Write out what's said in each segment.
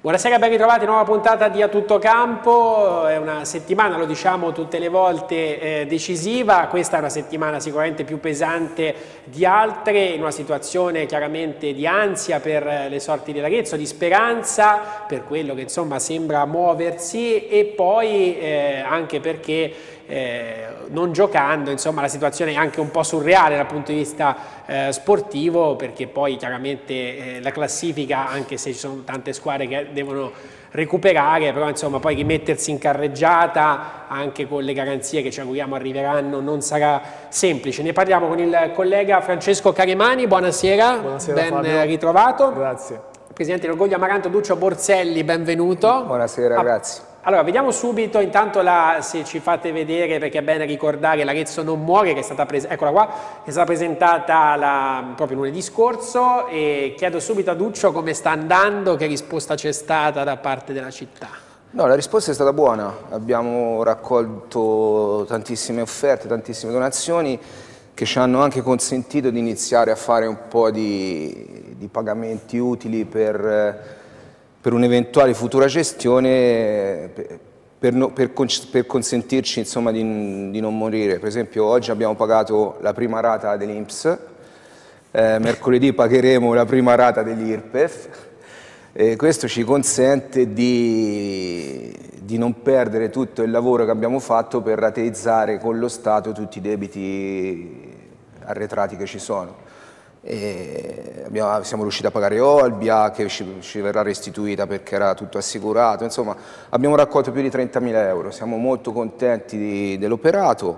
Buonasera, ben ritrovati, nuova puntata di A Tutto Campo. È una settimana, lo diciamo tutte le volte, decisiva. Questa è una settimana sicuramente più pesante di altre, in una situazione chiaramente di ansia per le sorti dell'Arezzo, di speranza per quello che insomma sembra muoversi, e poi anche perché non giocando, insomma, la situazione è anche un po' surreale dal punto di vista sportivo, perché poi chiaramente la classifica, anche se ci sono tante squadre che devono recuperare, però insomma poi rimettersi in carreggiata anche con le garanzie che ci auguriamo arriveranno non sarà semplice. Ne parliamo con il collega Francesco Caremani. Buonasera, ben Fabio. Ritrovato. Grazie. Presidente dell'Orgoglio Amaranto Duccio Borselli, benvenuto. Buonasera, grazie. Allora, vediamo subito intanto se ci fate vedere, perché è bene ricordare l'Arezzo non muore, che è stata eccola qua, che è stata presentata proprio lunedì scorso, e chiedo subito a Duccio come sta andando, che risposta c'è stata da parte della città. No, la risposta è stata buona, abbiamo raccolto tantissime offerte, tantissime donazioni che ci hanno anche consentito di iniziare a fare un po' di pagamenti utili per un'eventuale futura gestione, per consentirci insomma di non morire. Per esempio oggi abbiamo pagato la prima rata dell'INPS, mercoledì pagheremo la prima rata dell'IRPEF, e questo ci consente di non perdere tutto il lavoro che abbiamo fatto per rateizzare con lo Stato tutti i debiti arretrati che ci sono. Siamo riusciti a pagare Olbia, che ci verrà restituita perché era tutto assicurato. Insomma, abbiamo raccolto più di 30.000 euro, siamo molto contenti dell'operato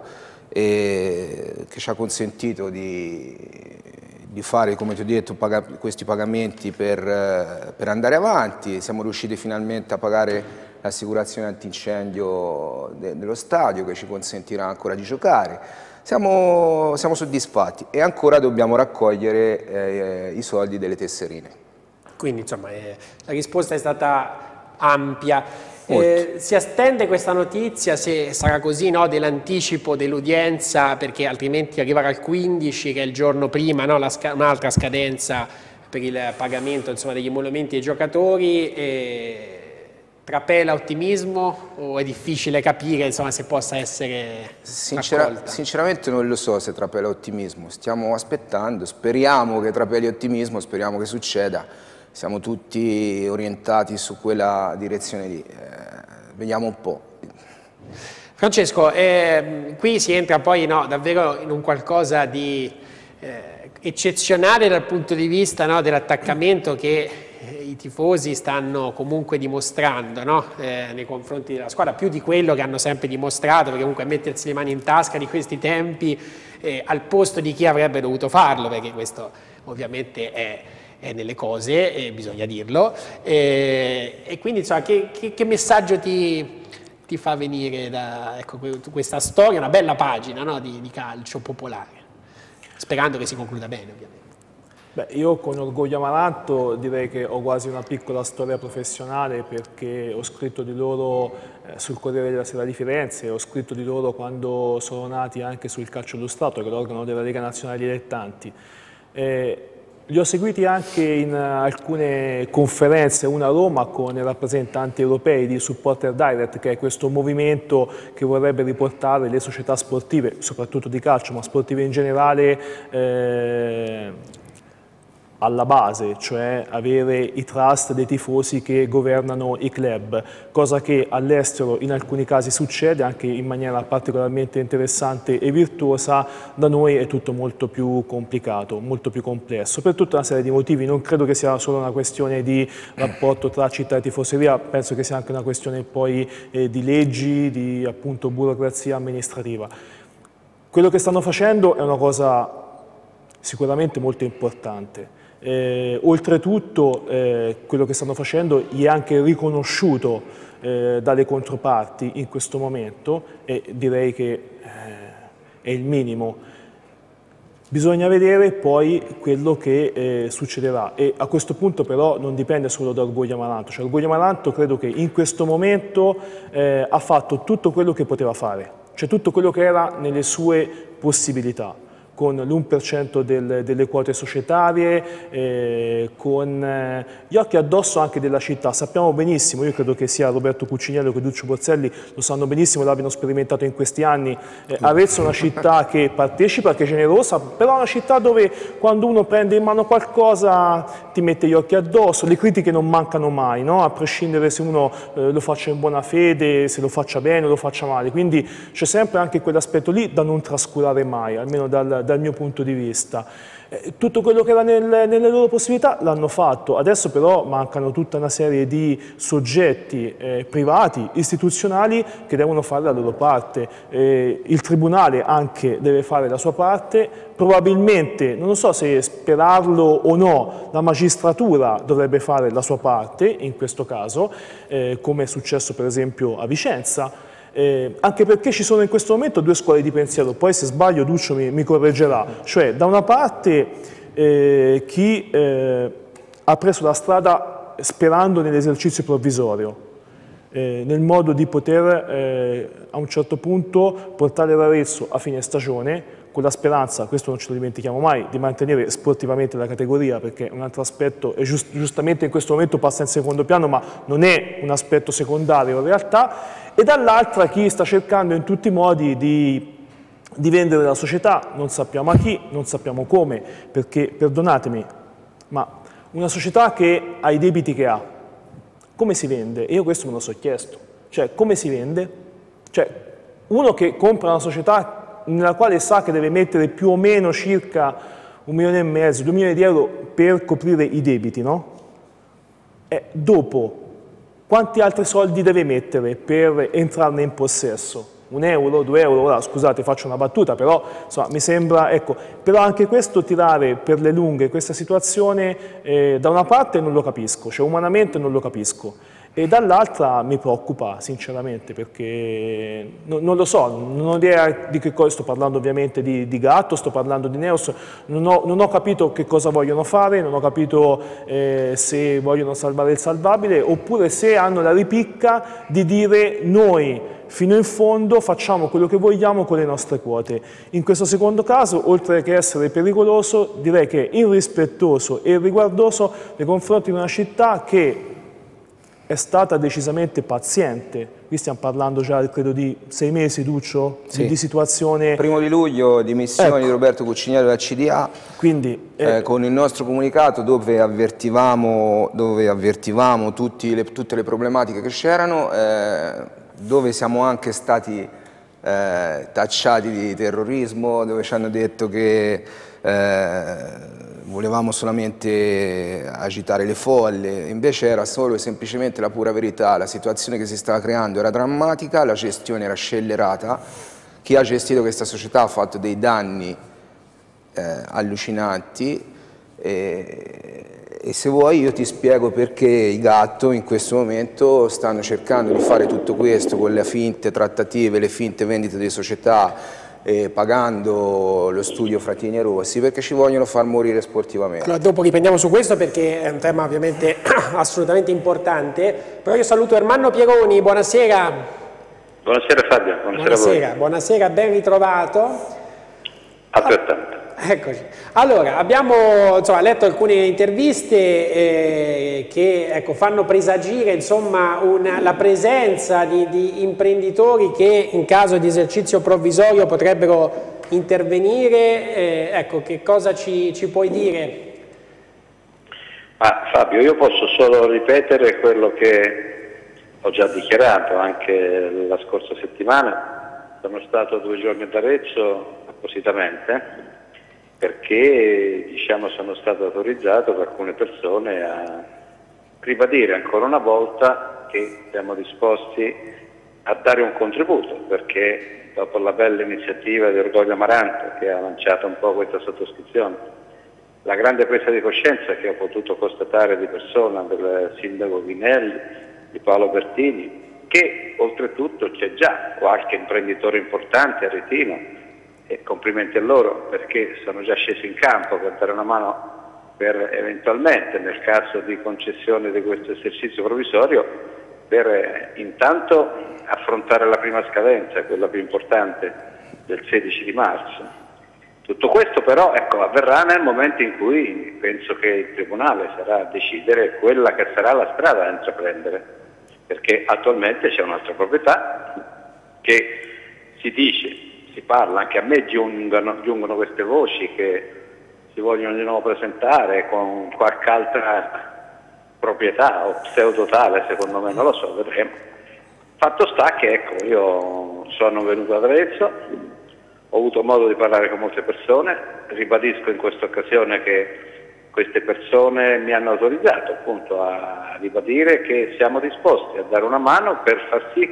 che ci ha consentito di fare, come ti ho detto, questi pagamenti per andare avanti. Siamo riusciti finalmente a pagare l'assicurazione antincendio dello stadio, che ci consentirà ancora di giocare. Siamo soddisfatti e ancora dobbiamo raccogliere i soldi delle tesserine. Quindi insomma la risposta è stata ampia. Si attende questa notizia, se sarà così, no, dell'anticipo dell'udienza, perché altrimenti arriverà al 15, che è il giorno prima, no, un'altra scadenza per il pagamento, insomma, degli emolumenti ai giocatori. Trapela ottimismo o è difficile capire, insomma, se possa essere raccolta? Sinceramente non lo so se trapela ottimismo, stiamo aspettando, speriamo che trapeli ottimismo, speriamo che succeda, siamo tutti orientati su quella direzione lì, vediamo un po'. Francesco, qui si entra poi davvero in un qualcosa di eccezionale dal punto di vista, no, dell'attaccamento che i tifosi stanno comunque dimostrando, no? Nei confronti della squadra, più di quello che hanno sempre dimostrato, perché comunque mettersi le mani in tasca di questi tempi al posto di chi avrebbe dovuto farlo, perché questo ovviamente è nelle cose, bisogna dirlo, e quindi insomma, che messaggio ti fa venire da questa storia, una bella pagina, no, di calcio popolare, sperando che si concluda bene ovviamente. Beh, io con Orgoglio Amaranto direi che ho quasi una piccola storia professionale, perché ho scritto di loro sul Corriere della Sera di Firenze, ho scritto di loro quando sono nati anche sul Calcio Illustrato, che è l'organo della Lega Nazionale Dilettanti. Li ho seguiti anche in alcune conferenze, una a Roma con i rappresentanti europei di Supporter Direct, che è questo movimento che vorrebbe riportare le società sportive, soprattutto di calcio, ma sportive in generale, alla base, cioè avere i trust dei tifosi che governano i club, cosa che all'estero in alcuni casi succede anche in maniera particolarmente interessante e virtuosa. Da noi è tutto molto più complicato, molto più complesso, per tutta una serie di motivi. Non credo che sia solo una questione di rapporto tra città e tifoseria, penso che sia anche una questione poi di leggi, di appunto burocrazia amministrativa. Quello che stanno facendo è una cosa sicuramente molto importante. Oltretutto quello che stanno facendo gli è anche riconosciuto dalle controparti in questo momento, e direi che è il minimo. Bisogna vedere poi quello che succederà, e a questo punto però non dipende solo da Orgoglio Amaranto. Cioè, Orgoglio Amaranto credo che in questo momento ha fatto tutto quello che poteva fare, cioè tutto quello che era nelle sue possibilità. con l'1% delle quote societarie, con gli occhi addosso anche della città. Sappiamo benissimo, io credo che sia Roberto Cuciniello che Duccio Borzelli lo sanno benissimo, l'abbiano sperimentato in questi anni. Arezzo è una città che partecipa, che è generosa, però è una città dove quando uno prende in mano qualcosa ti mette gli occhi addosso, le critiche non mancano mai, no? A prescindere se uno lo faccia in buona fede, se lo faccia bene o lo faccia male, quindi c'è sempre anche quell'aspetto lì da non trascurare mai, almeno dal mio punto di vista. Tutto quello che era nelle loro possibilità l'hanno fatto, adesso però mancano tutta una serie di soggetti privati, istituzionali che devono fare la loro parte. Il Tribunale anche deve fare la sua parte, probabilmente, non lo so se sperarlo o no, la magistratura dovrebbe fare la sua parte in questo caso, come è successo per esempio a Vicenza. Anche perché ci sono in questo momento due scuole di pensiero, poi se sbaglio Duccio mi correggerà, cioè da una parte chi ha preso la strada sperando nell'esercizio provvisorio, nel modo di poter a un certo punto portare l'Arezzo a fine stagione, con la speranza, questo non ce lo dimentichiamo mai, di mantenere sportivamente la categoria, perché un altro aspetto, e giustamente in questo momento passa in secondo piano, ma non è un aspetto secondario in realtà, e dall'altra chi sta cercando in tutti i modi di vendere la società, non sappiamo a chi, non sappiamo come, perché, perdonatemi, ma una società che ha i debiti che ha, come si vende? E io questo me lo so chiesto, cioè come si vende? Cioè uno che compra una società nella quale sa che deve mettere più o meno circa 1,5 milioni, 2 milioni di euro per coprire i debiti, no? E dopo, quanti altri soldi deve mettere per entrarne in possesso? 1 euro, 2 euro, ora scusate faccio una battuta, però insomma, mi sembra, ecco, però anche questo tirare per le lunghe questa situazione da una parte non lo capisco, cioè umanamente non lo capisco. E dall'altra mi preoccupa sinceramente perché non lo so, non ho idea di che cosa, sto parlando ovviamente di Gatto, sto parlando di Neos, non ho capito che cosa vogliono fare, non ho capito se vogliono salvare il salvabile oppure se hanno la ripicca di dire noi fino in fondo facciamo quello che vogliamo con le nostre quote. In questo secondo caso, oltre che essere pericoloso, direi che è irrispettoso e irriguardoso nei confronti di una città che è stata decisamente paziente. Qui stiamo parlando già, credo, di 6 mesi, Duccio, sì, di situazione... 1° luglio, dimissioni di Roberto Cuciniello dal CDA, quindi, con il nostro comunicato dove avvertivamo tutte le problematiche che c'erano, dove siamo anche stati tacciati di terrorismo, dove ci hanno detto che volevamo solamente agitare le folle, invece era solo e semplicemente la pura verità, la situazione che si stava creando era drammatica, la gestione era scellerata, chi ha gestito questa società ha fatto dei danni allucinanti e se vuoi io ti spiego perché i Gatto in questo momento stanno cercando di fare tutto questo con le finte trattative, le finte vendite di società, pagando lo studio Fratini e Rossi perché ci vogliono far morire sportivamente. Allora, dopo riprendiamo su questo perché è un tema ovviamente assolutamente importante, però io saluto Ermanno Pieroni, buonasera. Buonasera Fabio, buonasera a voi. Buonasera, ben ritrovato. Altrettanto. Eccoci. Allora, abbiamo letto alcune interviste che ecco, fanno presagire insomma, la presenza di imprenditori che in caso di esercizio provvisorio potrebbero intervenire. Ecco, che cosa ci puoi dire? Fabio, io posso solo ripetere quello che ho già dichiarato anche la scorsa settimana. Sono stato 2 giorni ad Arezzo appositamente perché sono stato autorizzato da alcune persone a ribadire ancora una volta che siamo disposti a dare un contributo, perché dopo la bella iniziativa di Orgoglio Amaranto che ha lanciato un po' questa sottoscrizione, la grande presa di coscienza che ho potuto constatare di persona del sindaco Ghinelli, di Paolo Bertini, che oltretutto c'è già qualche imprenditore importante a Retino, e complimenti a loro perché sono già scesi in campo per dare una mano per eventualmente, nel caso di concessione di questo esercizio provvisorio, per intanto affrontare la prima scadenza, quella più importante del 16 di marzo. Tutto questo però avverrà nel momento in cui penso che il Tribunale sarà a decidere quella che sarà la strada da intraprendere, perché attualmente c'è un'altra proprietà che si parla, anche a me giungono queste voci che si vogliono di nuovo presentare con qualche altra proprietà o pseudo tale, secondo me, non lo so, vedremo. Fatto sta che io sono venuto ad Arezzo, ho avuto modo di parlare con molte persone, ribadisco in questa occasione che queste persone mi hanno autorizzato appunto a ribadire che siamo disposti a dare una mano per far sì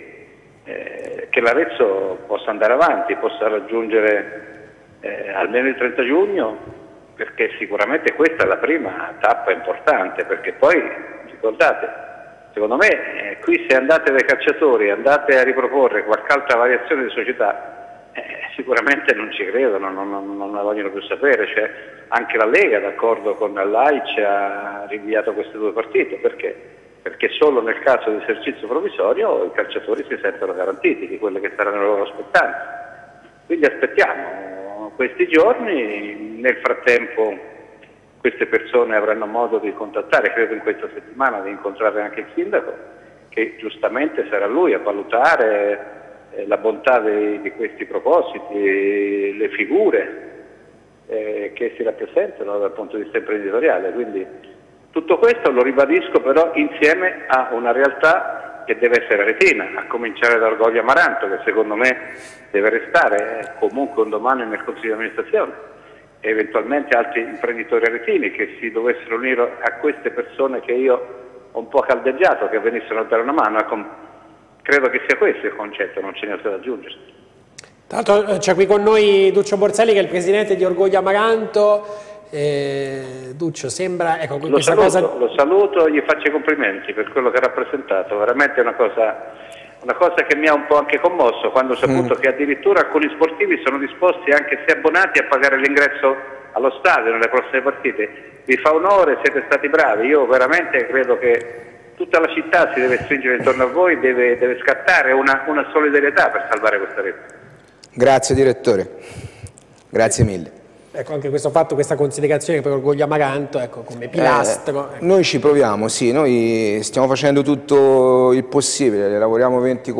che l'Arezzo possa andare avanti, possa raggiungere almeno il 30 giugno, perché sicuramente questa è la prima tappa importante, perché poi, ricordate, secondo me qui se andate dai calciatori, andate a riproporre qualche altra variazione di società, sicuramente non ci credono, non la vogliono più sapere, cioè anche la Lega d'accordo con l'AIC ha rinviato queste due partite, perché solo nel caso di esercizio provvisorio i calciatori si sentono garantiti di quelle che saranno le loro spettanze. Quindi aspettiamo questi giorni, nel frattempo queste persone avranno modo di contattare, credo in questa settimana di incontrare anche il sindaco, che giustamente sarà lui a valutare la bontà di questi propositi, le figure che si rappresentano dal punto di vista imprenditoriale. Quindi tutto questo lo ribadisco però insieme a una realtà che deve essere aretina, a cominciare da Orgoglio Amaranto, che secondo me deve restare comunque un domani nel Consiglio di amministrazione, e eventualmente altri imprenditori aretini che si dovessero unire a queste persone che io ho un po' caldeggiato, che venissero a dare una mano. Credo che sia questo il concetto, non ce n'è altro da aggiungere. Tra l'altro c'è qui con noi Duccio Borselli, che è il presidente di Orgoglio Amaranto. Duccio, sembra... Ecco, lo saluto, gli faccio i complimenti per quello che ha rappresentato, veramente una cosa che mi ha un po' anche commosso, quando ho saputo che addirittura alcuni sportivi sono disposti, anche se abbonati, a pagare l'ingresso allo stadio nelle prossime partite. Vi fa onore, siete stati bravi, io veramente credo che tutta la città si deve stringere intorno a voi, deve scattare una solidarietà per salvare questa rete. Grazie direttore, grazie mille. Ecco, anche questo fatto, questa considerazione per Orgoglio Amaranto, ecco, come pilastro. Noi ci proviamo, sì, noi stiamo facendo tutto il possibile, lavoriamo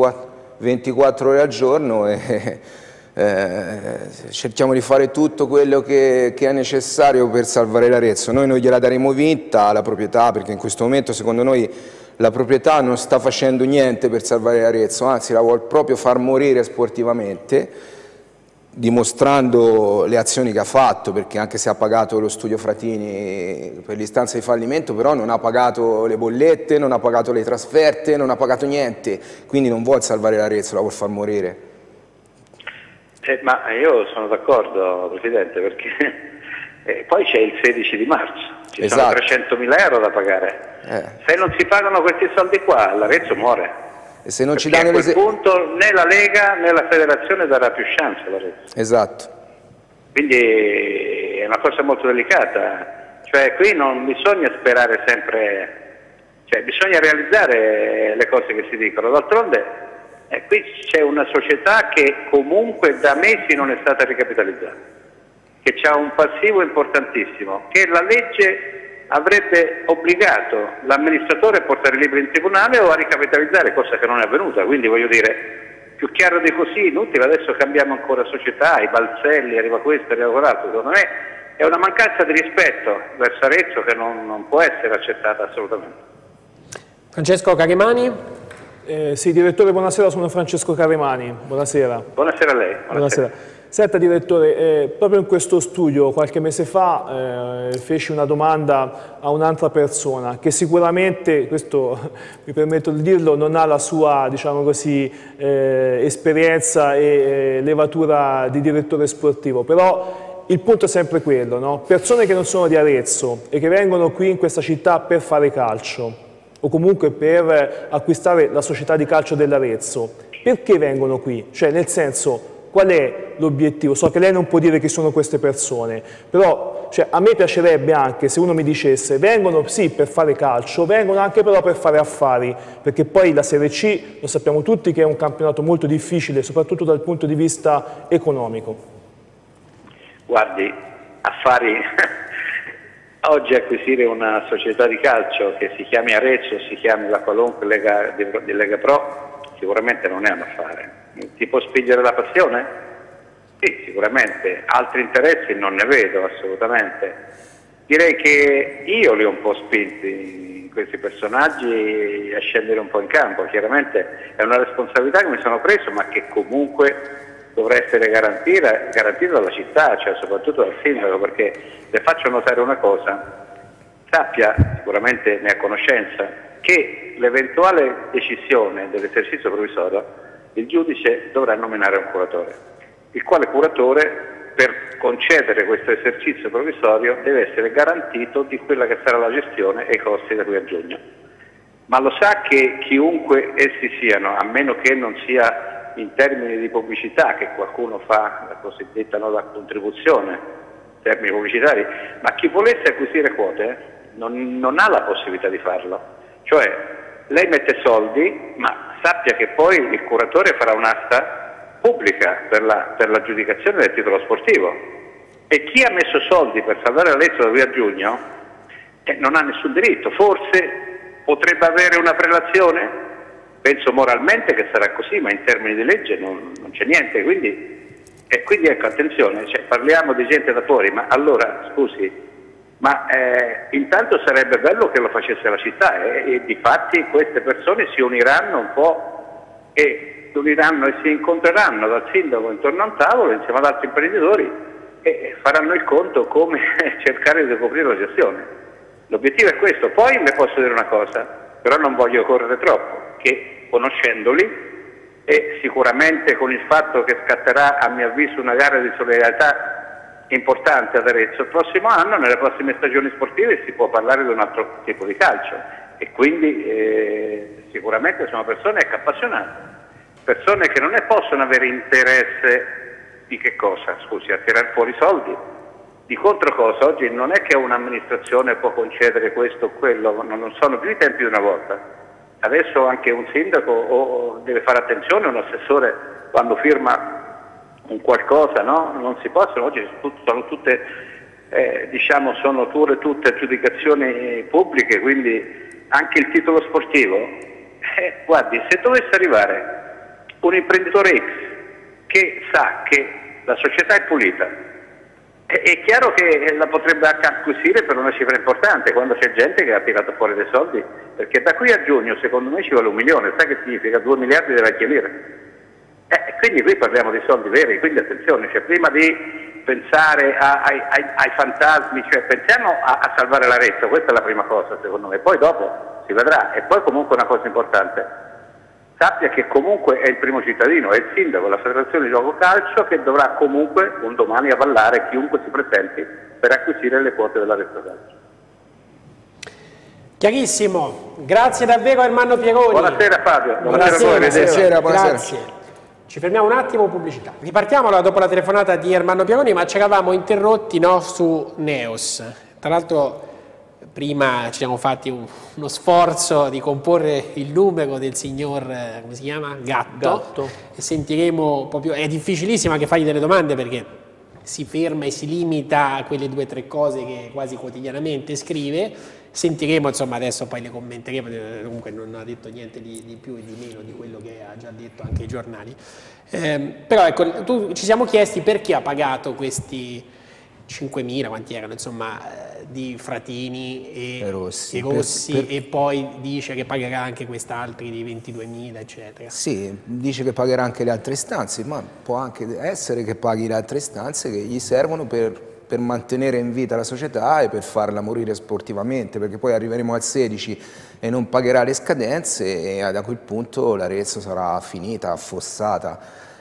24 ore al giorno e cerchiamo di fare tutto quello che è necessario per salvare l'Arezzo. Noi non gliela daremo vinta alla proprietà, perché in questo momento secondo noi la proprietà non sta facendo niente per salvare l'Arezzo, anzi la vuol proprio far morire sportivamente, dimostrando le azioni che ha fatto, perché anche se ha pagato lo studio Fratini per l'istanza di fallimento, però non ha pagato le bollette, non ha pagato le trasferte, non ha pagato niente, quindi non vuol salvare l'Arezzo, la vuol far morire. Ma io sono d'accordo, Presidente, perché poi c'è il 16 di marzo, ci sono 300.000 euro da pagare. Se non si pagano questi soldi qua, l'Arezzo muore. E se non ci danno a quel punto né la Lega né la Federazione darà più chance all'Arezzo. Esatto. Quindi è una cosa molto delicata, cioè qui non bisogna sperare sempre, cioè bisogna realizzare le cose che si dicono. D'altronde qui c'è una società che comunque da mesi non è stata ricapitalizzata, che ha un passivo importantissimo, che la legge avrebbe obbligato l'amministratore a portare i libri in tribunale o a ricapitalizzare, cosa che non è avvenuta. Quindi voglio dire, più chiaro di così, inutile, adesso cambiamo ancora società, i balzelli, arriva questo, arriva quell'altro. Secondo me è una mancanza di rispetto verso Arezzo che non può essere accettata assolutamente. Francesco Carimani. Sì, direttore, buonasera, sono Francesco Caremani, buonasera. Buonasera a lei. Buonasera. Senta direttore, proprio in questo studio qualche mese fa feci una domanda a un'altra persona che sicuramente, questo mi permetto di dirlo, non ha la sua, diciamo così, esperienza e levatura di direttore sportivo, però il punto è sempre quello, no? Persone che non sono di Arezzo e che vengono qui in questa città per fare calcio, o comunque per acquistare la società di calcio dell'Arezzo, perché vengono qui? Cioè, nel senso, qual è l'obiettivo? So che lei non può dire chi sono queste persone, però cioè, a me piacerebbe anche se uno mi dicesse vengono sì per fare calcio, vengono anche però per fare affari, perché poi la Serie C lo sappiamo tutti che è un campionato molto difficile, soprattutto dal punto di vista economico. guardi, affari, oggi acquisire una società di calcio che si chiami Arezzo, si chiami la qualunque Lega, di Lega Pro, sicuramente non è un affare. Ti può spingere la passione? Sì, sicuramente. Altri interessi non ne vedo assolutamente. Direi che io li ho un po' spinti, questi personaggi, a scendere un po' in campo. Chiaramente è una responsabilità che mi sono preso, ma che comunque dovrà essere garantita dalla città, cioè soprattutto dal sindaco, perché le faccio notare una cosa: sappia, sicuramente ne ha conoscenza, che l'eventuale decisione dell'esercizio provvisorio il giudice dovrà nominare un curatore, il quale curatore, per concedere questo esercizio provvisorio, deve essere garantito di quella che sarà la gestione e i costi da qui a giugno. Ma lo sa che chiunque essi siano, a meno che non sia in termini di pubblicità, che qualcuno fa la cosiddetta nota contribuzione, termini pubblicitari, ma chi volesse acquisire quote non ha la possibilità di farlo. Cioè, lei mette soldi, ma sappia che poi il curatore farà un'asta pubblica per l'aggiudicazione del titolo sportivo, e chi ha messo soldi per salvare l'Arezzo da qui a giugno non ha nessun diritto. Forse potrebbe avere una prelazione. Penso moralmente che sarà così, ma in termini di legge non c'è niente, quindi ecco, attenzione, cioè, parliamo di gente da fuori, ma allora, scusi, ma intanto sarebbe bello che lo facesse la città, e difatti queste persone si uniranno un po' e si incontreranno dal sindaco intorno a un tavolo insieme ad altri imprenditori e faranno il conto come cercare di coprire la gestione. L'obiettivo è questo. Poi le posso dire una cosa, però non voglio correre troppo, che conoscendoli e sicuramente con il fatto che scatterà, a mio avviso, una gara di solidarietà importante ad Arezzo il prossimo anno, nelle prossime stagioni sportive si può parlare di un altro tipo di calcio, e quindi sicuramente sono persone appassionate, persone che non ne possono avere interesse di che cosa? Scusi, a tirar fuori soldi. Di contro cosa? Oggi non è che un'amministrazione può concedere questo o quello, non sono più i tempi di una volta. Adesso anche un sindaco deve fare attenzione, un assessore quando firma un qualcosa, no? Non si possono, oggi sono tutte, sono tutte aggiudicazioni pubbliche, quindi anche il titolo sportivo. Guardi, se dovesse arrivare un imprenditore X che sa che la società è pulita, è chiaro che la potrebbe acquisire per una cifra importante, quando c'è gente che ha tirato fuori dei soldi, perché da qui a giugno secondo me ci vuole 1 milione, sa che significa 2 miliardi di vecchie lire. Quindi qui parliamo di soldi veri, quindi attenzione, cioè, prima di pensare ai fantasmi, cioè, pensiamo a salvare l'Arezzo, questa è la prima cosa secondo me, poi dopo si vedrà. E poi comunque una cosa importante, sappia che comunque è il primo cittadino, è il sindaco, la federazione di gioco calcio, che dovrà comunque un domani avallare chiunque si presenti per acquisire le quote dell'Arezzo Calcio. Chiarissimo, grazie davvero Ermanno Pieroni. Buonasera Fabio. Buonasera. Grazie. Ci fermiamo un attimo, pubblicità. Ripartiamo allora dopo la telefonata di Ermanno Pieroni, ma ci eravamo interrotti, no, su Neos. Tra l'altro prima ci siamo fatti uno sforzo di comporre il numero del signor, come si chiama? Gatto. E sentiremo proprio, è difficilissimo anche fargli delle domande perché si ferma e si limita a quelle 2 o 3 cose che quasi quotidianamente scrive. Sentiremo, insomma, adesso poi le commenteremo, comunque non ha detto niente di più e di meno di quello che ha già detto anche i giornali. Però ecco, ci siamo chiesti perché ha pagato questi 5.000, quanti erano, insomma, di Fratini e Rossi, e poi dice che pagherà anche quest'altri di 22.000, eccetera. Sì, dice che pagherà anche le altre istanze, ma può anche essere che paghi le altre istanze che gli servono per mantenere in vita la società e per farla morire sportivamente, perché poi arriveremo al 16 e non pagherà le scadenze e da quel punto l'Arezzo sarà finita, affossata.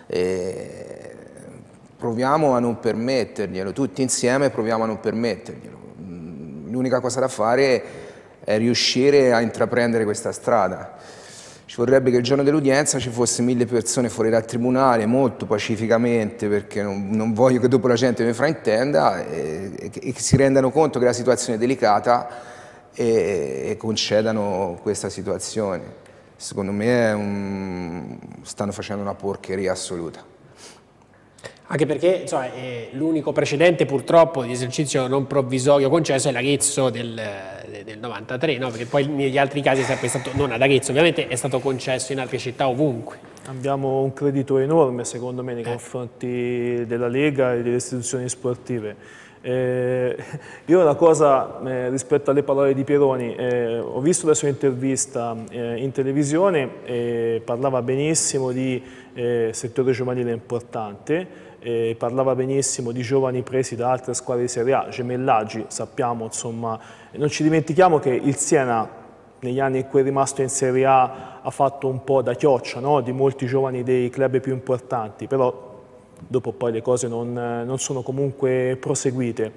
Proviamo a non permetterglielo, tutti insieme proviamo a non permetterglielo. L'unica cosa da fare è riuscire a intraprendere questa strada. Ci vorrebbe che il giorno dell'udienza ci fosse 1000 persone fuori dal tribunale, molto pacificamente, perché non voglio che dopo la gente mi fraintenda e che si rendano conto che la situazione è delicata e concedano questa situazione. Secondo me stanno facendo una porcheria assoluta. Anche perché l'unico precedente purtroppo di esercizio non provvisorio concesso è l'Arezzo del 93, no? Perché poi negli altri casi è sempre stato, non ad Arezzo ovviamente, è stato concesso in altre città ovunque. Abbiamo un credito enorme secondo me nei confronti della Lega e delle istituzioni sportive. Io una cosa rispetto alle parole di Pieroni, ho visto la sua intervista in televisione e parlava benissimo di settore giovanile importante, parlava benissimo di giovani presi da altre squadre di Serie A, gemellaggi, sappiamo, insomma, non ci dimentichiamo che il Siena negli anni in cui è rimasto in Serie A ha fatto un po' da chioccia, no? Di molti giovani dei club più importanti, però dopo poi le cose non sono comunque proseguite.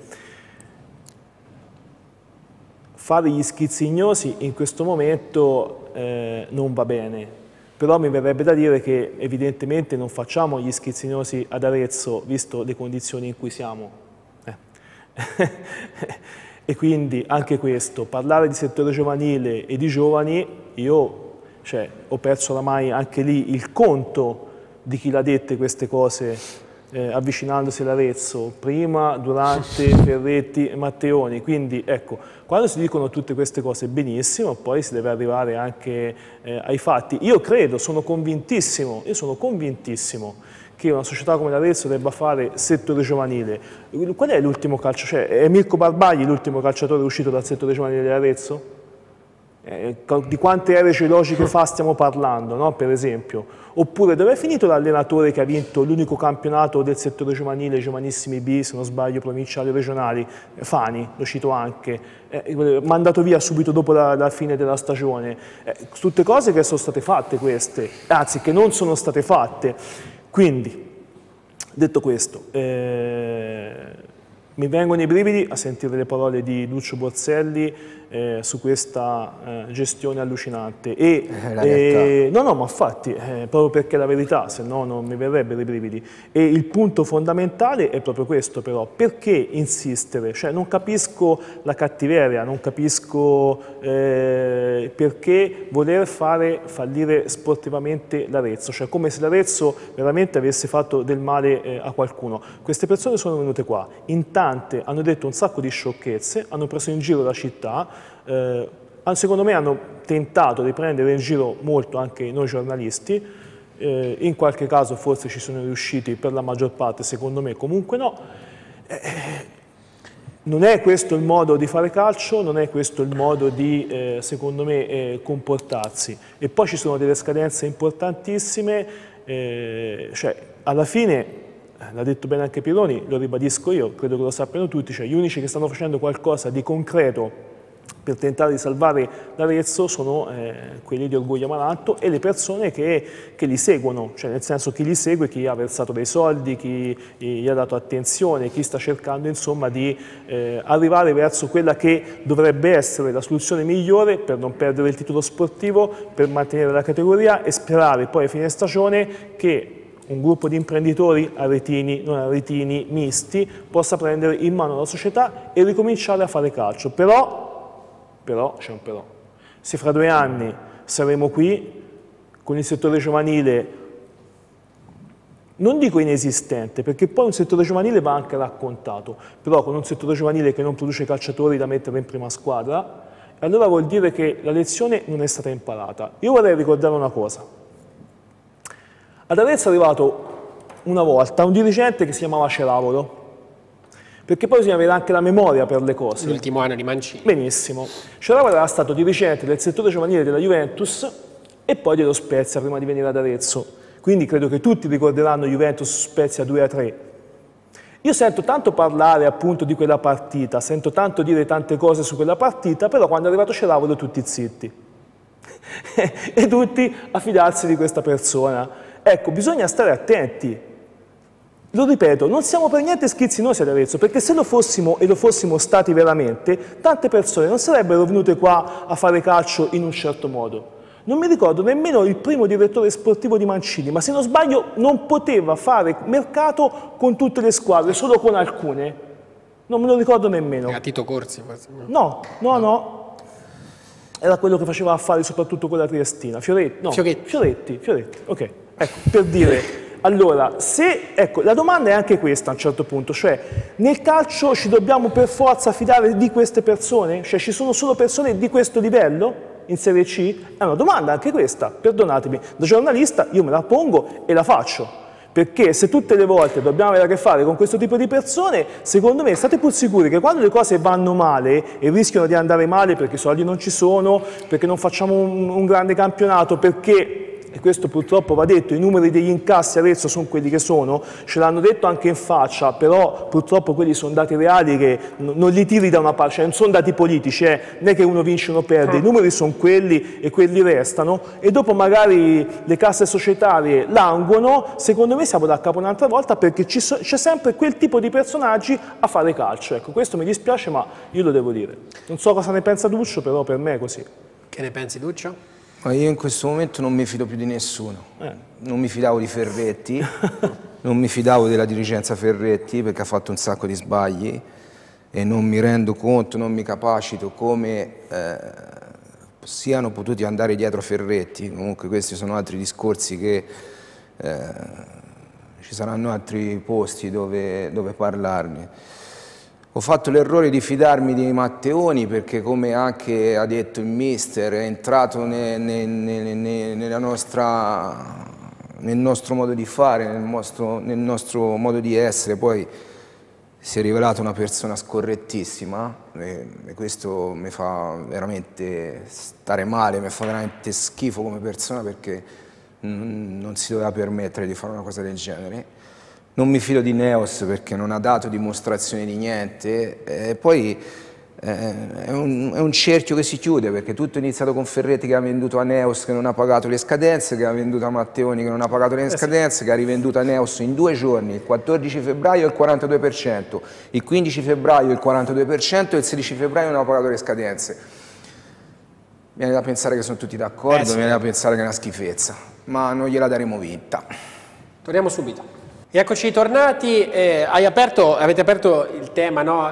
Fare gli schizzignosi in questo momento non va bene, però mi verrebbe da dire che evidentemente non facciamo gli schizzignosi ad Arezzo, visto le condizioni in cui siamo. E quindi anche questo, parlare di settore giovanile e di giovani, io ho perso oramai anche lì il conto di chi l'ha dette queste cose avvicinandosi all'Arezzo, prima, durante, Ferretti e Matteoni, quindi ecco, quando si dicono tutte queste cose benissimo, poi si deve arrivare anche ai fatti. Io credo, sono convintissimo che una società come l'Arezzo debba fare settore giovanile. Qual è l'ultimo calcio? È Mirko Barbagli l'ultimo calciatore uscito dal settore giovanile dell'Arezzo? Di quante ere geologiche fa stiamo parlando, no? Per esempio. Oppure dove è finito l'allenatore che ha vinto l'unico campionato del settore giovanile, giovanissimi B, se non sbaglio, provinciali o regionali? Fani, lo cito anche, mandato via subito dopo la fine della stagione. Tutte cose che sono state fatte queste, anzi che non sono state fatte. Quindi, detto questo, mi vengono i brividi a sentire le parole di Lucio Borselli su questa gestione allucinante. No, ma infatti, proprio perché è la verità, se no non mi verrebbero i brividi. E il punto fondamentale è proprio questo però, perché insistere? Cioè non capisco la cattiveria, non capisco perché voler fare fallire sportivamente l'Arezzo, cioè come se l'Arezzo veramente avesse fatto del male a qualcuno. Queste persone sono venute qua, in tante hanno detto un sacco di sciocchezze, hanno preso in giro la città, secondo me hanno tentato di prendere in giro molto anche noi giornalisti, in qualche caso forse ci sono riusciti, per la maggior parte secondo me comunque no. Non è questo il modo di fare calcio, non è questo il modo di, secondo me, comportarsi. E poi ci sono delle scadenze importantissime, cioè alla fine, l'ha detto bene anche Pieroni, lo ribadisco io, credo che lo sappiano tutti, cioè gli unici che stanno facendo qualcosa di concreto per tentare di salvare l'Arezzo sono quelli di Orgoglio Amaranto e le persone che li seguono, cioè nel senso chi li segue, chi ha versato dei soldi, chi gli ha dato attenzione, chi sta cercando insomma di arrivare verso quella che dovrebbe essere la soluzione migliore per non perdere il titolo sportivo, per mantenere la categoria e sperare poi a fine stagione che un gruppo di imprenditori aretini, non aretini, misti, possa prendere in mano la società e ricominciare a fare calcio. Però c'è un però. Se fra 2 anni saremo qui con il settore giovanile, non dico inesistente, perché poi un settore giovanile va anche raccontato, però con un settore giovanile che non produce calciatori da mettere in prima squadra, allora vuol dire che la lezione non è stata imparata. Io vorrei ricordare una cosa. Ad Arezzo è arrivato una volta un dirigente che si chiamava Ceravolo, perché poi bisogna avere anche la memoria per le cose. L'ultimo anno di Mancini. Benissimo. Ceravolo era stato dirigente del settore giovanile della Juventus e poi dello Spezia prima di venire ad Arezzo. Quindi credo che tutti ricorderanno Juventus-Spezia 2-3. Io sento tanto parlare appunto di quella partita, sento tanto dire tante cose su quella partita, però quando è arrivato Ceravolo tutti zitti. E tutti a fidarsi di questa persona. Ecco, bisogna stare attenti. Lo ripeto, non siamo per niente schizzinosi ad Arezzo, perché se lo fossimo e lo fossimo stati veramente, tante persone non sarebbero venute qua a fare calcio in un certo modo. Non mi ricordo nemmeno il primo direttore sportivo di Mancini, ma se non sbaglio non poteva fare mercato con tutte le squadre, solo con alcune. Non me lo ricordo nemmeno. Era Tito Corsi forse? No. Era quello che faceva affari soprattutto con la Triestina. Fioretti, ok. Ecco, per dire, Allora, ecco, la domanda è anche questa a un certo punto, cioè nel calcio ci dobbiamo per forza fidare di queste persone? Cioè ci sono solo persone di questo livello in Serie C? È una domanda anche questa, perdonatemi, da giornalista io me la pongo e la faccio. Perché se tutte le volte dobbiamo avere a che fare con questo tipo di persone, secondo me state pur sicuri che quando le cose vanno male e rischiano di andare male perché i soldi non ci sono, perché non facciamo un grande campionato, perché, e questo purtroppo va detto, i numeri degli incassi adesso sono quelli che sono, ce l'hanno detto anche in faccia, però purtroppo quelli sono dati reali che non li tiri da una parte, cioè non sono dati politici, non è che uno vince o uno perde, i numeri sono quelli e quelli restano, e dopo magari le casse societarie languono, secondo me siamo da capo un'altra volta perché c'è sempre quel tipo di personaggi a fare calcio, ecco, questo mi dispiace ma io lo devo dire. Non so cosa ne pensa Duccio, però per me è così. Che ne pensi Duccio? Ma io in questo momento non mi fido più di nessuno, non mi fidavo di Ferretti, non mi fidavo della dirigenza Ferretti perché ha fatto un sacco di sbagli e non mi rendo conto, non mi capacito come siano potuti andare dietro a Ferretti. Comunque questi sono altri discorsi che ci saranno altri posti dove parlarne. Ho fatto l'errore di fidarmi di Matteoni perché, come anche ha detto il mister, è entrato nel nostro modo di fare, nel nostro modo di essere, poi si è rivelato una persona scorrettissima e questo mi fa veramente stare male, mi fa veramente schifo come persona perché non si doveva permettere di fare una cosa del genere. Non mi fido di Neos perché non ha dato dimostrazione di niente e poi è un cerchio che si chiude perché tutto è iniziato con Ferretti che ha venduto a Neos che non ha pagato le scadenze, che ha venduto a Matteoni che non ha pagato le scadenze, che ha rivenduto a Neos in 2 giorni, il 14 febbraio il 42%, il 15 febbraio il 42% e il 16 febbraio non ha pagato le scadenze. Viene da pensare che sono tutti d'accordo, sì. Viene da pensare che è una schifezza, ma non gliela daremo vinta. Torniamo subito. E eccoci tornati, avete aperto il tema, no?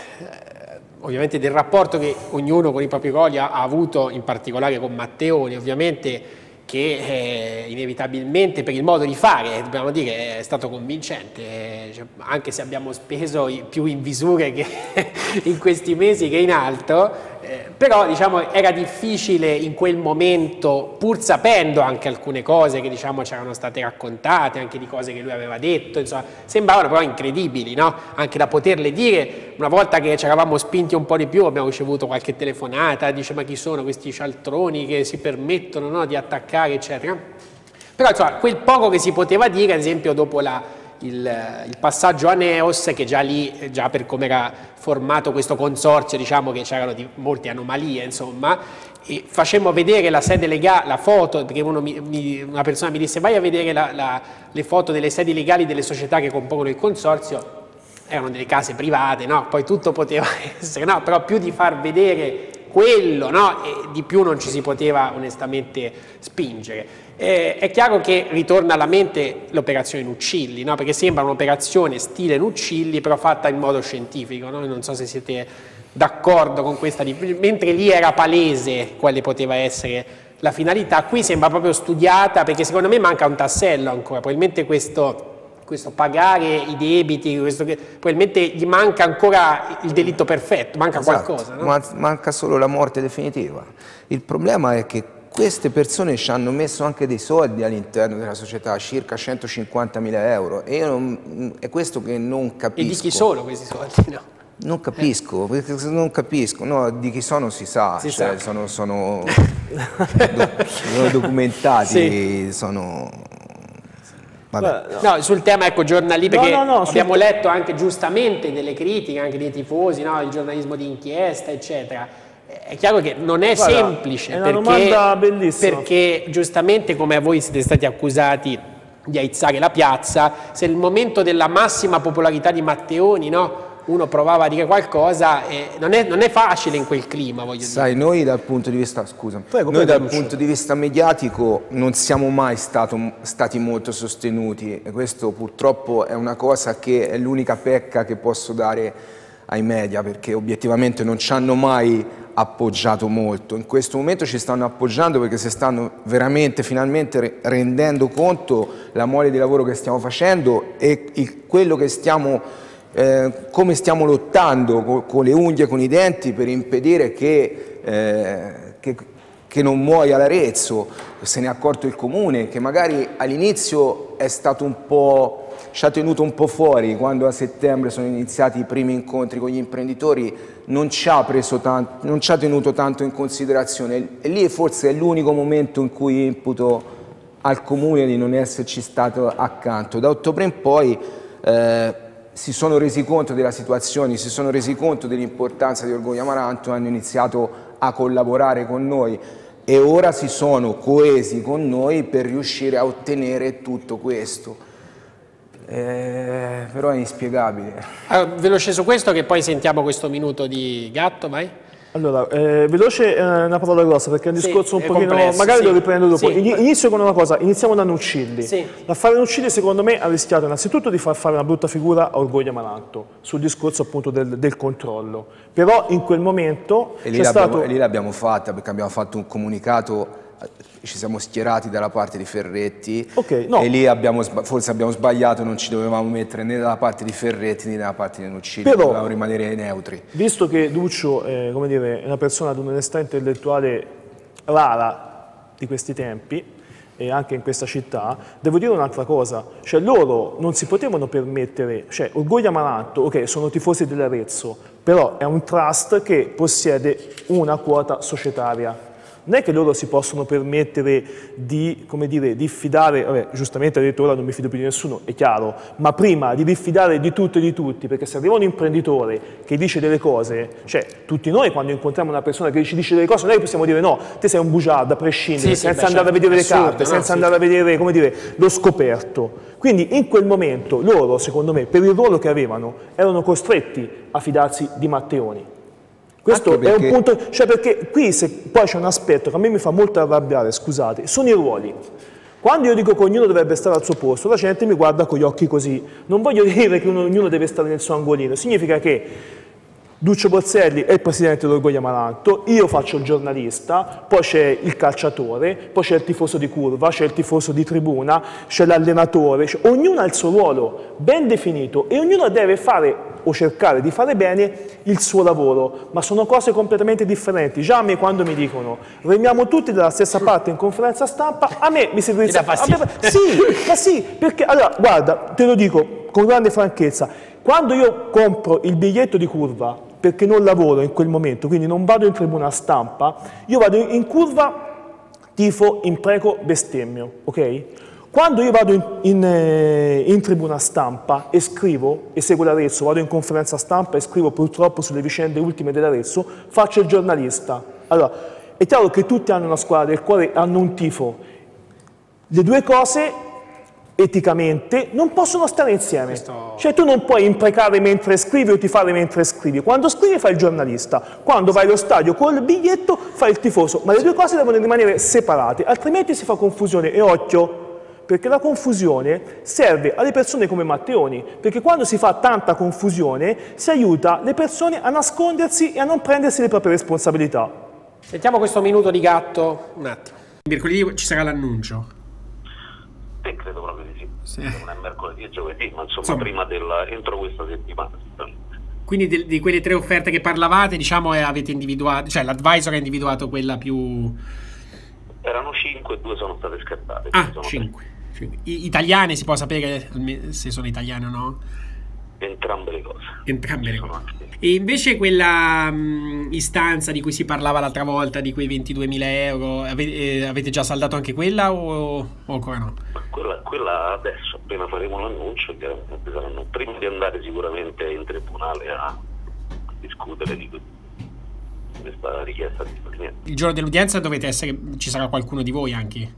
Ovviamente del rapporto che ognuno con i propri ruoli ha avuto, in particolare con Matteoni, ovviamente, che inevitabilmente per il modo di fare, dobbiamo dire, è stato convincente, cioè, anche se abbiamo speso più in visure che in questi mesi che in altro, però diciamo era difficile in quel momento, pur sapendo anche alcune cose che diciamo c'erano state raccontate, anche di cose che lui aveva detto, insomma, sembravano però incredibili, no? Anche da poterle dire. Una volta che ci eravamo spinti un po' di più abbiamo ricevuto qualche telefonata, dice ma chi sono questi cialtroni che si permettono, no, di attaccare eccetera. Però insomma quel poco che si poteva dire, ad esempio dopo il passaggio a Neos, che già lì, già per come era formato questo consorzio, diciamo che c'erano molte anomalie, insomma, e facemmo vedere la sede legale, la foto, perché una persona mi disse vai a vedere le foto delle sedi legali delle società che compongono il consorzio, erano delle case private, no? Poi tutto poteva essere, no? Però più di far vedere quello, no? E di più non ci si poteva onestamente spingere. È chiaro che ritorna alla mente l'operazione Nuccilli, no? Perché sembra un'operazione stile Nuccilli, però fatta in modo scientifico, no? Non so se siete d'accordo con questa, mentre lì era palese quale poteva essere la finalità, qui sembra proprio studiata, perché secondo me manca un tassello ancora, probabilmente questo pagare i debiti, probabilmente gli manca ancora il delitto perfetto, manca qualcosa, no? Manca solo la morte definitiva. Il problema è che queste persone ci hanno messo anche dei soldi all'interno della società, circa 150.000 euro, e io è questo che non capisco. E di chi sono questi soldi? No. Non capisco, perché non capisco, no, di chi sono si sa, sa. Sono documentati, sì. Vabbè. No, sul tema ecco giornalisti, perché abbiamo letto anche giustamente delle critiche anche dei tifosi, no, il giornalismo di inchiesta eccetera. È chiaro che non è semplice, è una domanda bellissima, perché giustamente come voi siete stati accusati di aizzare la piazza, se nel momento della massima popolarità di Matteoni, no, uno provava a dire qualcosa, non è facile in quel clima, voglio dire. Noi dal punto di vista, punto di vista mediatico non siamo mai stati molto sostenuti, e questo purtroppo è una cosa che è l'unica pecca che posso dare ai media, perché obiettivamente non ci hanno mai appoggiato molto. In questo momento ci stanno appoggiando perché si stanno veramente, finalmente rendendo conto la mole di lavoro che stiamo facendo e quello che stiamo, come stiamo lottando con le unghie e con i denti per impedire che non muoia l'Arezzo. Se ne è accorto il Comune, che magari all'inizio è stato un po', ci ha tenuto un po' fuori, quando a settembre sono iniziati i primi incontri con gli imprenditori, non ci ha tenuto tanto in considerazione, e lì forse è l'unico momento in cui imputo al Comune di non esserci stato accanto. Da ottobre in poi si sono resi conto della situazione, si sono resi conto dell'importanza di Orgoglio Amaranto, hanno iniziato a collaborare con noi e ora si sono coesi con noi per riuscire a ottenere tutto questo. Però è inspiegabile. Veloce su questo, che poi sentiamo questo minuto di Gatto, vai. Allora, veloce una parola grossa, perché è un discorso un pochino, complesso, magari lo riprendo dopo. Inizio con una cosa, iniziamo da Nuccilli. L'affare Nuccilli secondo me ha rischiato innanzitutto di far fare una brutta figura a Orgoglio Amaranto, sul discorso appunto del controllo. Però in quel momento e lì l'abbiamo fatta, perché abbiamo fatto un comunicato, ci siamo schierati dalla parte di Ferretti, e lì forse abbiamo sbagliato, non ci dovevamo mettere né dalla parte di Ferretti né dalla parte di Nuccilli, dovevamo rimanere neutri. Visto che Duccio come dire, è una persona ad un'onestà intellettuale rara di questi tempi, e anche in questa città, devo dire un'altra cosa, cioè loro non si potevano permettere, cioè Orgoglio Amaranto, ok, sono tifosi dell'Arezzo, però è un trust che possiede una quota societaria. Non è che loro si possono permettere di, come dire, diffidare, vabbè, giustamente ha detto ora non mi fido più di nessuno, è chiaro, ma prima di diffidare di tutto e di tutti, perché se arriva un imprenditore che dice delle cose, cioè tutti noi quando incontriamo una persona che ci dice delle cose, noi possiamo dire no, te sei un bugiardo a prescindere, senza andare a vedere le carte, senza andare a vedere, come dire, lo scoperto. Quindi in quel momento loro, secondo me, per il ruolo che avevano, erano costretti a fidarsi di Matteoni. Questo è un punto, cioè perché qui poi c'è un aspetto che a me mi fa molto arrabbiare, scusate, sono i ruoli. Quando io dico che ognuno dovrebbe stare al suo posto, la gente mi guarda con gli occhi così. Non voglio dire che ognuno deve stare nel suo angolino, significa che Duccio Borselli è il presidente dell'Orgoglio Amaranto, io faccio il giornalista, poi c'è il calciatore, poi c'è il tifoso di curva, c'è il tifoso di tribuna, c'è l'allenatore, ognuno ha il suo ruolo ben definito e ognuno deve fare o cercare di fare bene il suo lavoro, ma sono cose completamente differenti. Già a me quando mi dicono remiamo tutti dalla stessa parte in conferenza stampa, a me mi si dà fastidio. Sì, perché allora guarda, te lo dico con grande franchezza, quando io compro il biglietto di curva perché non lavoro in quel momento, quindi non vado in tribuna stampa, io vado in curva, tifo, impreco, bestemmio, ok? Quando io vado in tribuna stampa e scrivo, e seguo l'Arezzo, vado in conferenza stampa e scrivo purtroppo sulle vicende ultime dell'Arezzo, faccio il giornalista. Allora, è chiaro che tutti hanno una squadra del cuore, hanno un tifo. Le due cose eticamente non possono stare insieme. Cioè tu non puoi imprecare mentre scrivi o tifare mentre scrivi. Quando scrivi fai il giornalista, quando vai allo stadio col biglietto fai il tifoso, ma le due cose devono rimanere separate, altrimenti si fa confusione. E occhio, perché la confusione serve alle persone come Matteoni, perché quando si fa tanta confusione si aiuta le persone a nascondersi e a non prendersi le proprie responsabilità. Sentiamo questo minuto di Gatto un attimo. Mercoledì ci sarà l'annuncio. Credo proprio di sì. Non è mercoledì e giovedì, ma insomma prima entro questa settimana. Quindi di quelle tre offerte che parlavate, diciamo, avete individuato, cioè l'advisor ha individuato quella più... Erano 5 e 2 sono state scartate. Ah, 5. Italiane, si può sapere se sono italiane o no? Entrambe le cose. Entrambe le cose. E invece quella istanza di cui si parlava l'altra volta, di quei 22.000 euro, avete già saldato anche quella o ancora no? Quella adesso, appena faremo l'annuncio, chiaramente saranno, prima di andare sicuramente in tribunale a discutere di questa richiesta di spostamento. Il giorno dell'udienza dovete essere, ci sarà qualcuno di voi anche?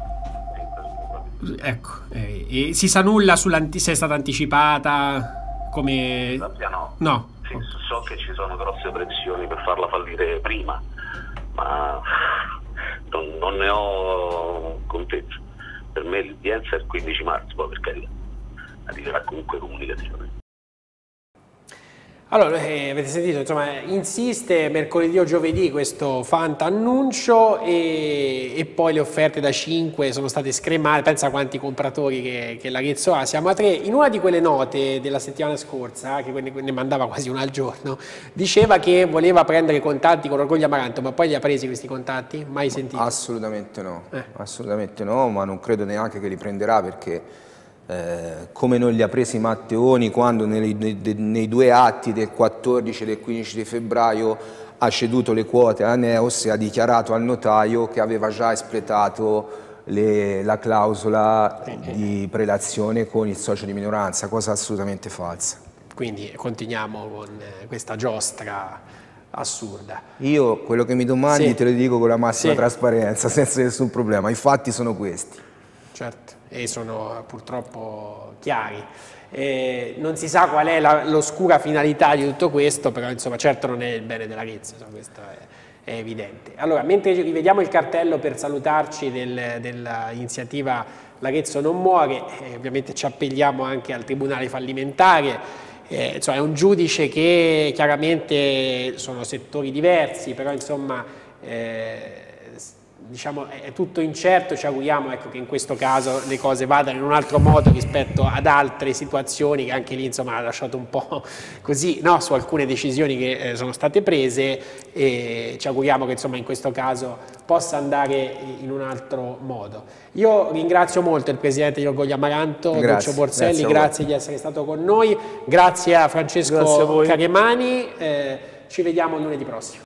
Ecco, e si sa nulla se è stata anticipata? Come... No. Sì, so che ci sono grosse pressioni per farla fallire prima, ma non ne ho contezza. Per me l'udienza è il 15 marzo, poi per carità arriverà comunque comunicazione. Allora, avete sentito, insomma, insiste mercoledì o giovedì questo Fanta annuncio e poi le offerte da 5 sono state scremate, pensa quanti compratori che l'Arezzo ha, siamo a 3. In una di quelle note della settimana scorsa, che ne mandava quasi una al giorno, diceva che voleva prendere contatti con Orgoglio Amaranto, ma poi li ha presi questi contatti? Mai sentito? Assolutamente no, ma non credo neanche che li prenderà perché... come non li ha presi Matteoni quando nei due atti del 14 e del 15 di febbraio ha ceduto le quote a Neos e ha dichiarato al notaio che aveva già espletato la clausola di prelazione con il socio di minoranza, cosa assolutamente falsa. Quindi continuiamo con questa giostra assurda. Io quello che mi domandi sì. te lo dico con la massima trasparenza, senza nessun problema, i fatti sono questi. Certo, e sono purtroppo chiari. Non si sa qual è l'oscura finalità di tutto questo, però insomma certo non è il bene dell'Arezzo, questo è evidente. Allora, mentre rivediamo il cartello per salutarci dell'iniziativa L'Arezzo non muore, ovviamente ci appelliamo anche al Tribunale fallimentare, insomma, è un giudice che chiaramente sono settori diversi, però insomma... diciamo è tutto incerto, ci auguriamo ecco, che in questo caso le cose vadano in un altro modo rispetto ad altre situazioni che anche lì insomma ha lasciato un po' così no, su alcune decisioni che sono state prese e ci auguriamo che insomma in questo caso possa andare in un altro modo. Io ringrazio molto il presidente di Orgoglio Amaranto, Lucio Borselli, grazie di essere stato con noi, grazie a Francesco Caremani, ci vediamo lunedì prossimo.